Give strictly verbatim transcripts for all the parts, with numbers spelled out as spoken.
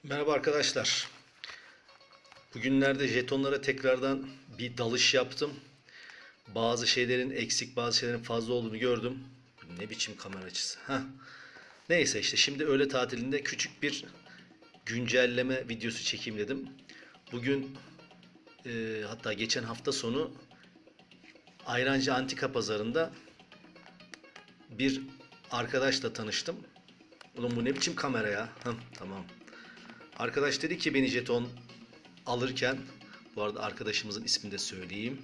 Merhaba arkadaşlar. Bugünlerde jetonlara tekrardan bir dalış yaptım. Bazı şeylerin eksik, bazı şeylerin fazla olduğunu gördüm. Ne biçim kamera açısı. Heh. Neyse işte şimdi öğle tatilinde küçük bir güncelleme videosu çekeyim dedim. Bugün e, hatta geçen hafta sonu Ayrancı Antika Pazarı'nda bir arkadaşla tanıştım. Ulan bu ne biçim kamera ya? Heh, tamam. Arkadaş dedi ki beni jeton alırken, bu arada arkadaşımızın ismini de söyleyeyim.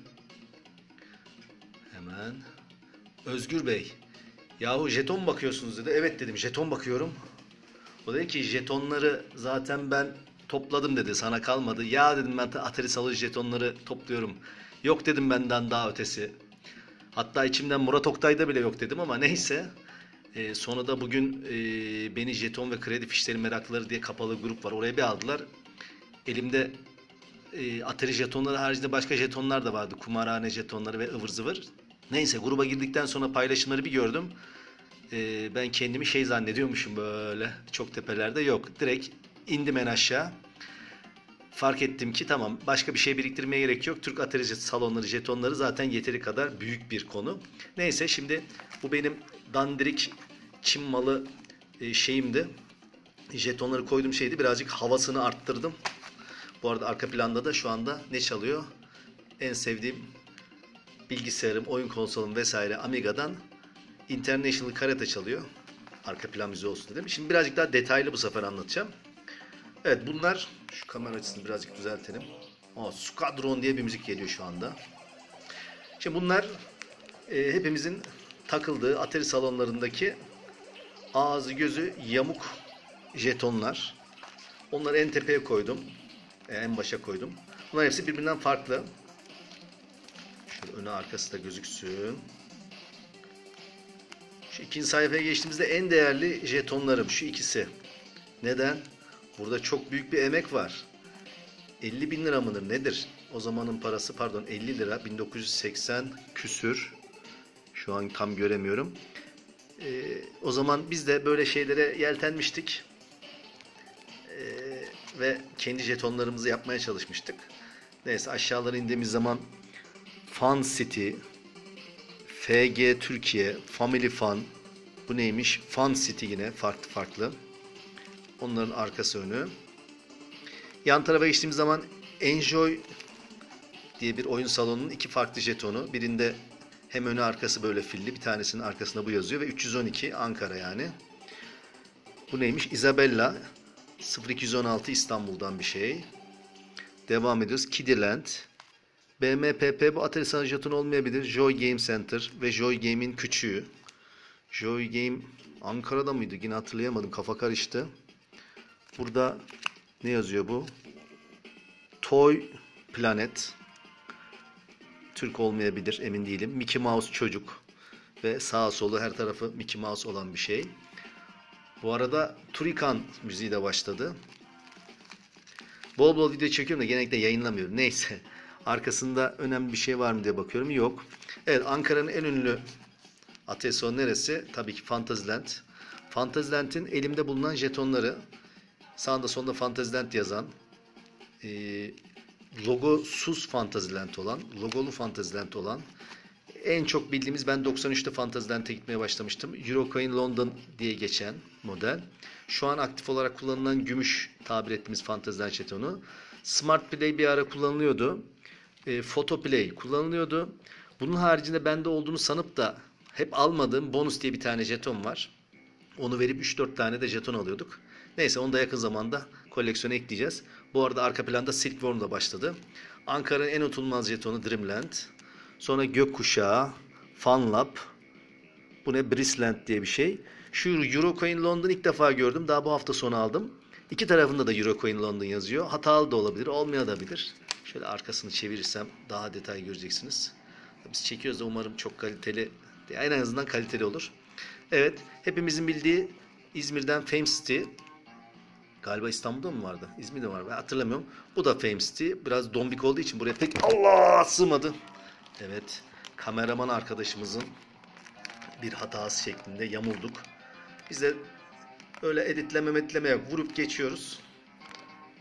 Hemen. Özgür Bey. Yahu jeton bakıyorsunuz dedi. Evet dedim, jeton bakıyorum. O dedi ki jetonları zaten ben topladım dedi, sana kalmadı. Ya dedim, ben Atari salı jetonları topluyorum. Yok dedim, benden daha ötesi. Hatta içimden Murat Oktay'da bile yok dedim ama neyse. E, sonra da bugün e, beni jeton ve kredi fişleri meraklıları diye kapalı grup var. Oraya bir aldılar. Elimde e, Atari jetonları haricinde başka jetonlar da vardı. Kumarhane jetonları ve ıvır zıvır. Neyse, gruba girdikten sonra paylaşımları bir gördüm. E, ben kendimi şey zannediyormuşum, böyle çok tepelerde. Yok, direkt indim en aşağı. Fark ettim ki tamam, başka bir şey biriktirmeye gerek yok. Türk Atari salonları jetonları zaten yeteri kadar büyük bir konu. Neyse, şimdi bu benim dandirik Çin malı e, şeyimdi. Jetonları koyduğum şeydi. Birazcık havasını arttırdım. Bu arada arka planda da şu anda ne çalıyor? En sevdiğim bilgisayarım, oyun konsolum vesaire Amiga'dan International Karate çalıyor. Arka plan müziği olsun dedim. Şimdi birazcık daha detaylı bu sefer anlatacağım. Evet, bunlar, şu kamera açısını birazcık düzeltelim. Aa, Squadron diye bir müzik geliyor şu anda. Şimdi bunlar e, hepimizin takıldığı Atari salonlarındaki ağzı gözü yamuk jetonlar. Onları en tepeye koydum. E, en başa koydum. Bunlar hepsi birbirinden farklı. Şöyle öne arkası da gözüksün. Şu ikinci sayfaya geçtiğimizde en değerli jetonlarım şu ikisi. Neden? Burada çok büyük bir emek var. elli bin lira mıdır nedir? O zamanın parası, pardon, elli lira, bin dokuz yüz seksen küsür. Şu an tam göremiyorum. Ee, o zaman biz de böyle şeylere yeltenmiştik. Ee, ve kendi jetonlarımızı yapmaya çalışmıştık. Neyse, aşağılara indiğimiz zaman Fun City, F G Türkiye, Family Fun, bu neymiş? Fun City, yine farklı farklı. Onların arkası önü. Yan tarafa geçtiğimiz zaman Enjoy diye bir oyun salonunun iki farklı jetonu. Birinde hem önü arkası böyle filli, bir tanesinin arkasında bu yazıyor ve üç yüz on iki Ankara yani. Bu neymiş? Isabella sıfır iki yüz on altı İstanbul'dan bir şey. Devam ediyoruz. Kiddyland. B M P P bu Atari Sana jeton olmayabilir. Joy Game Center ve Joy Game'in küçüğü. Joy Game Ankara'da mıydı? Yine hatırlayamadım. Kafa karıştı. Burada ne yazıyor bu? Toy Planet. Türk olmayabilir, emin değilim. Mickey Mouse çocuk. Ve sağa solu her tarafı Mickey Mouse olan bir şey. Bu arada Turikan müziği de başladı. Bol bol video çekiyorum da genellikle yayınlamıyorum. Neyse. Arkasında önemli bir şey var mı diye bakıyorum. Yok. Evet, Ankara'nın en ünlü Atari salonu neresi? Tabii ki Fantasyland. Fantasyland'in elimde bulunan jetonları. Sağında sonunda Fantasyland yazan, e, logosuz Fantasyland olan, logolu Fantasyland olan, en çok bildiğimiz, ben doksan üçte Fantasyland'e gitmeye başlamıştım. Eurocoin London diye geçen model. Şu an aktif olarak kullanılan gümüş tabir ettiğimiz Fantasyland jetonu. Smart Play bir ara kullanılıyordu. E, Photo Play kullanılıyordu. Bunun haricinde bende olduğunu sanıp da hep almadığım bonus diye bir tane jeton var. Onu verip üç dört tane de jeton alıyorduk. Neyse, onu da yakın zamanda koleksiyona ekleyeceğiz. Bu arada arka planda Silkworm da başladı. Ankara'nın en unutulmaz jetonu Dreamland. Sonra Gökkuşağı, Funlab. Bu ne? Brisland diye bir şey. Şu Eurocoin London ilk defa gördüm. Daha bu hafta sonu aldım. İki tarafında da Eurocoin London yazıyor. Hatalı da olabilir, olmayabilir. Şöyle arkasını çevirirsem daha detay göreceksiniz. Biz çekiyoruz da umarım çok kaliteli, en azından kaliteli olur. Evet, hepimizin bildiği İzmir'den Fame City. Galiba İstanbul'da mı vardı? İzmir'de var. Ben hatırlamıyorum. Bu da Fame City. Biraz dombik olduğu için buraya pek Allah sığmadı. Evet. Kameraman arkadaşımızın bir hatası şeklinde yamulduk. Biz de öyle editleme metleme yok. Vurup geçiyoruz.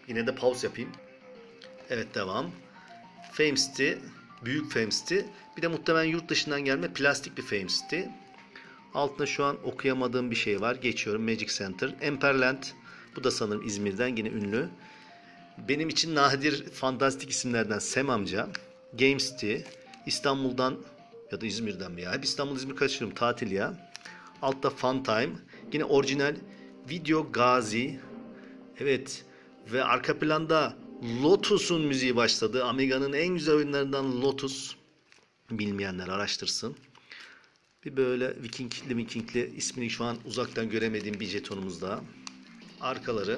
Yine de pause yapayım. Evet, devam. Fame City. Büyük Fame City. Bir de muhtemelen yurt dışından gelme plastik bir Fame City. Altında şu an okuyamadığım bir şey var. Geçiyorum. Magic Center. Emperland. Bu da sanırım İzmir'den, yine ünlü. Benim için nadir fantastik isimlerden Sem amca. Game City. İstanbul'dan ya da İzmir'den mi ya? Hep İstanbul, İzmir kaçırıyorum. Tatil ya. Altta Fun Time. Yine orijinal Video Gazi. Evet. Ve arka planda Lotus'un müziği başladı. Amiga'nın en güzel oyunlarından Lotus. Bilmeyenler araştırsın. Bir böyle Vikingli Vikingli, ismini şu an uzaktan göremediğim bir jetonumuz daha. Arkaları.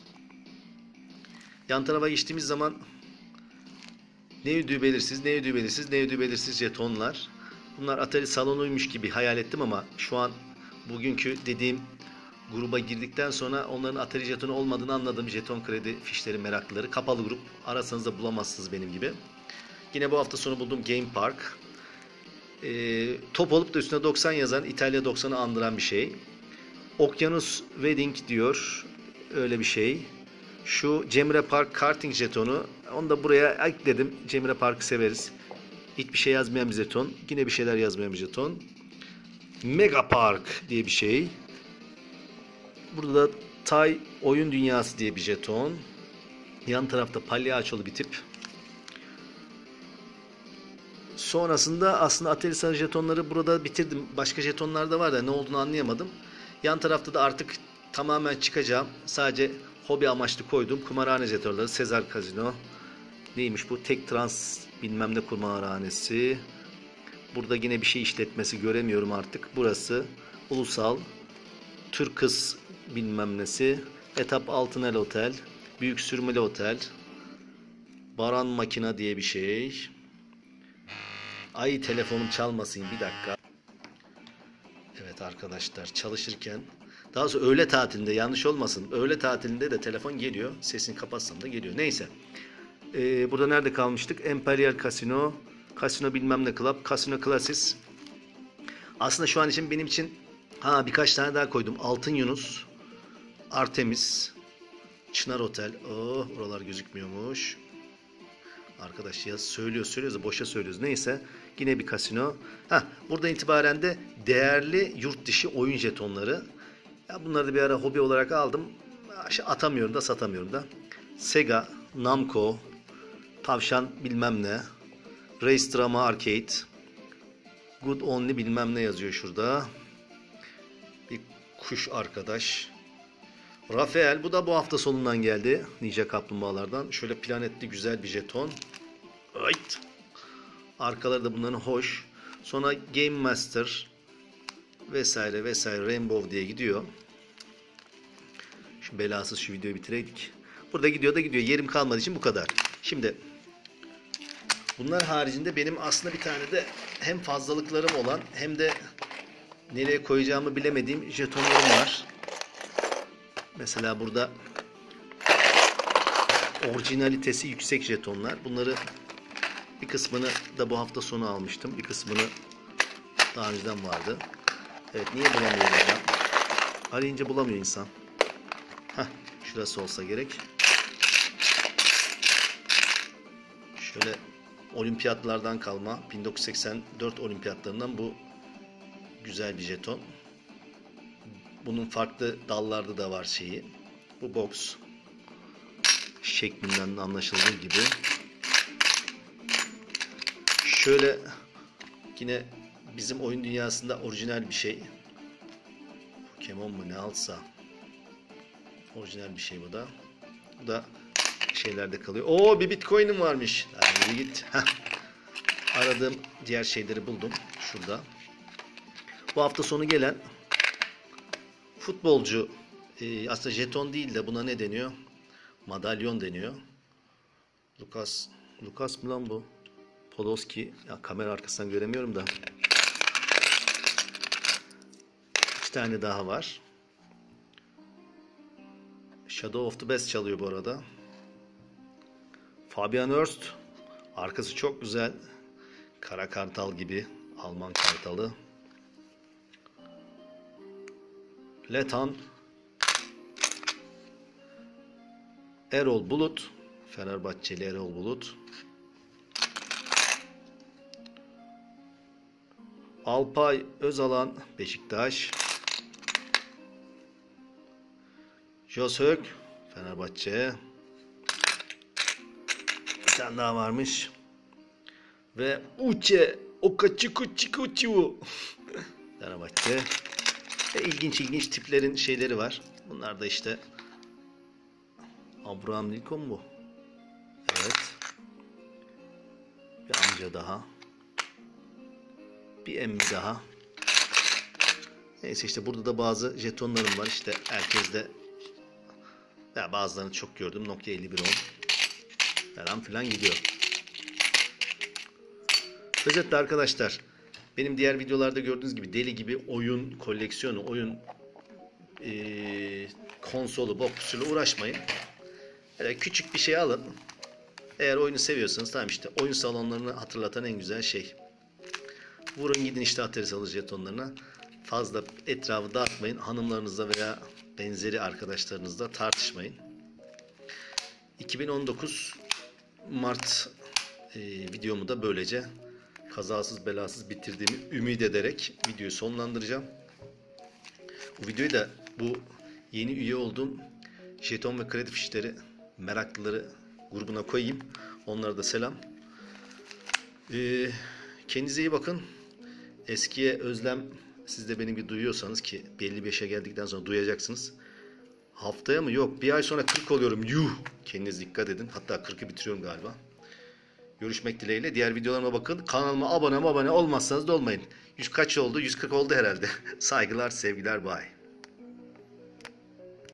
Yan tarafa geçtiğimiz zaman ne ödüğü belirsiz, ne ödüğü belirsiz, ne ödüğü belirsiz jetonlar. Bunlar Atari salonuymuş gibi hayal ettim ama şu an bugünkü dediğim gruba girdikten sonra onların Atari jetonu olmadığını anladım. Jeton kredi fişleri meraklıları. Kapalı grup. Arasanız da bulamazsınız benim gibi. Yine bu hafta sonu bulduğum Game Park. Ee, top olup da üstüne doksan yazan, İtalya doksanı andıran bir şey. Okyanus Wedding diyor. Öyle bir şey. Şu Cemre Park karting jetonu. Onu da buraya ekledim. Cemre Park'ı severiz. Hiçbir şey yazmayan bir jeton. Yine bir şeyler yazmayan bir jeton. Mega Park diye bir şey. Burada da Tay Oyun Dünyası diye bir jeton. Yan tarafta palyaçolu bir tip. Sonrasında aslında Atari sarı jetonları burada bitirdim. Başka jetonlar da var da ne olduğunu anlayamadım. Yan tarafta da artık tamamen çıkacağım. Sadece hobi amaçlı koyduğum kumarhane jetonları. Sezar Casino. Neymiş bu? Tek Trans bilmem ne kumarhanesi. Burada yine bir şey işletmesi göremiyorum artık. Burası Ulusal Türkız bilmem nesi. Etap Altınel Otel. Büyük Sürmeli Otel. Baran Makina diye bir şey. Ay, telefonum çalmasın bir dakika. Evet arkadaşlar, çalışırken, daha sonra öğle tatilinde, yanlış olmasın, öğle tatilinde de telefon geliyor. Sesini kapatsam da geliyor. Neyse. Ee, burada nerede kalmıştık? Imperial Casino, Casino bilmem ne Club, Casino Classes. Aslında şu an için benim için ha birkaç tane daha koydum. Altın Yunus, Artemis, Çınar Otel. Oh, oralar gözükmüyormuş. Arkadaş ya söylüyor söylüyoruz da boşa söylüyoruz. Neyse, yine bir kasino. Heh, buradan itibaren de değerli yurt dışı oyun jetonları. Ya bunları da bir ara hobi olarak aldım. Atamıyorum da satamıyorum da. Sega, Namco, Tavşan bilmem ne, Race Drama Arcade, Good Only bilmem ne yazıyor şurada. Bir kuş arkadaş. Rafael, bu da bu hafta sonundan geldi. Ninja Kaplumbağalardan. Şöyle planetli güzel bir jeton. Ayt. Arkaları da bunların hoş. Sonra Game Master vesaire vesaire Rainbow diye gidiyor. Şu belasız şu videoyu bitireydik. Burada gidiyor da gidiyor. Yerim kalmadığı için bu kadar. Şimdi bunlar haricinde benim aslında bir tane de hem fazlalıklarım olan hem de nereye koyacağımı bilemediğim jetonlarım var. Mesela burada orijinalitesi yüksek jetonlar. Bunları bir kısmını da bu hafta sonu almıştım. Bir kısmını daha önceden vardı. Evet, niye bulamıyorum ya? Arayınca bulamıyor insan. Heh, şurası olsa gerek. Şöyle olimpiyatlardan kalma. bin dokuz yüz seksen dört olimpiyatlarından bu güzel bir jeton. Bunun farklı dallarda da var şeyi. Bu box şeklinden anlaşıldığı gibi. Şöyle yine bizim oyun dünyasında orijinal bir şey. Pokemon mu ne alsa. Orijinal bir şey bu da. Bu da şeylerde kalıyor. Oo, bir Bitcoin'im varmış. Hadi git. Aradığım diğer şeyleri buldum. Şurada. Bu hafta sonu gelen futbolcu, e, aslında jeton değil de buna ne deniyor? Madalyon deniyor. Lucas, Lucas mı lan bu? Podolski. Ya kamera arkasından göremiyorum da. İki tane daha var. Shadow of the Best çalıyor bu arada. Fabian Hurst. Arkası çok güzel. Kara kartal gibi. Alman kartalı. Letan. Erol Bulut. Fenerbahçeli Erol Bulut. Alpay Özalan Beşiktaş. Josök Fenerbahçe. Bir tane daha varmış. Ve Uche Okaçikuçikuçu Fenerbahçe. Ve ilginç ilginç tiplerin şeyleri var. Bunlar da işte Abraham Lincoln bu. Evet. Bir amca daha. Bir emmi daha. Neyse işte burada da bazı jetonlarım var. İşte herkeste ya bazılarını çok gördüm. Nokia elli bir on falan filan gidiyor. Özetle arkadaşlar, benim diğer videolarda gördüğünüz gibi deli gibi oyun koleksiyonu, oyun e, konsolu, boksuyla uğraşmayın. Böyle küçük bir şey alın. Eğer oyunu seviyorsanız, tamam işte oyun salonlarını hatırlatan en güzel şey. Vurun gidin işte Atari salı jetonlarına. Fazla etrafı dağıtmayın. Hanımlarınızla veya benzeri arkadaşlarınızla tartışmayın. iki bin on dokuz Mart e, videomu da böylece kazasız belasız bitirdiğimi ümit ederek videoyu sonlandıracağım. Bu videoyu da bu yeni üye olduğum jeton ve kredi fişleri meraklıları grubuna koyayım. Onlara da selam. Ee, kendinize iyi bakın. Eskiye özlem siz de beni bir duyuyorsanız, ki belli bir yaşa geldikten sonra duyacaksınız. Haftaya mı? Yok. Bir ay sonra kırk oluyorum. Yuh! Kendinize dikkat edin. Hatta kırkı bitiriyorum galiba. Görüşmek dileğiyle. Diğer videolarıma bakın. Kanalıma abone abone olmazsanız da olmayın. yüz kaç oldu? yüz kırk oldu herhalde. Saygılar, sevgiler, bye.